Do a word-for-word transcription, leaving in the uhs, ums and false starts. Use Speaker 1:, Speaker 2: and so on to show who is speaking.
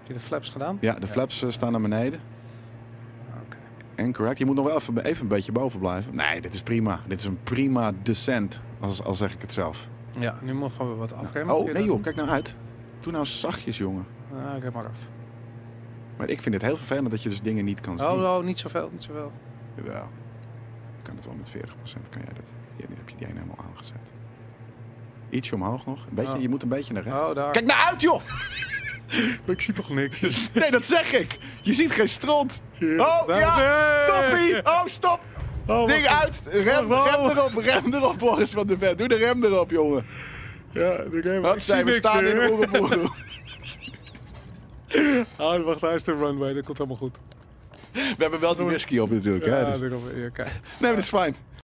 Speaker 1: Heb je de flaps gedaan?
Speaker 2: Ja, de
Speaker 1: Ja.
Speaker 2: flaps uh, staan naar beneden.
Speaker 1: Oké.
Speaker 2: Incorrect. Je moet nog wel even, even een beetje boven blijven. Nee, dit is prima. Dit is een prima descent. Als, als zeg ik het zelf.
Speaker 1: Ja, nu mogen we wat afremmen.
Speaker 2: Oh,
Speaker 1: Kun je
Speaker 2: nee
Speaker 1: dat
Speaker 2: joh.
Speaker 1: doen?
Speaker 2: Kijk nou uit. Doe nou zachtjes, jongen.
Speaker 1: Ah, rem maar af.
Speaker 2: Maar ik vind het heel vervelend dat je dus dingen niet kan zien.
Speaker 1: Oh, oh, niet zoveel, niet zoveel.
Speaker 2: Jawel. Je kan het wel met veertig procent. Kan jij dat? Hier heb je die een helemaal aangezet. Ietsje omhoog nog. Een beetje,
Speaker 1: Oh.
Speaker 2: Je moet een beetje naar rechts.
Speaker 1: Oh, daar.
Speaker 2: Kijk nou uit, joh!
Speaker 1: Ik zie toch niks.
Speaker 2: Nee, dat zeg ik. Je ziet geen stront.
Speaker 1: Hier,
Speaker 2: Oh,
Speaker 1: daar-
Speaker 2: ja.
Speaker 1: Nee.
Speaker 2: Toppie. Oh, stop.
Speaker 1: Oh,
Speaker 2: Ding
Speaker 1: wacht.
Speaker 2: uit. Rem,
Speaker 1: Oh,
Speaker 2: rem
Speaker 1: wow.
Speaker 2: erop. Rem erop, Boris van der Ven. Doe de rem erop, jongen.
Speaker 1: Ja, de rem.
Speaker 2: Wat
Speaker 1: Ik zie
Speaker 2: zijn we
Speaker 1: niks
Speaker 2: staan in
Speaker 1: meer.
Speaker 2: de Oeroboeroe.
Speaker 1: Oh, wacht, hij is de runway. Dat komt helemaal goed.
Speaker 2: We hebben wel die whisky op natuurlijk. hè,
Speaker 1: Ja,
Speaker 2: dus-
Speaker 1: daarom- ja, kijk.
Speaker 2: Nee, maar dat is fijn.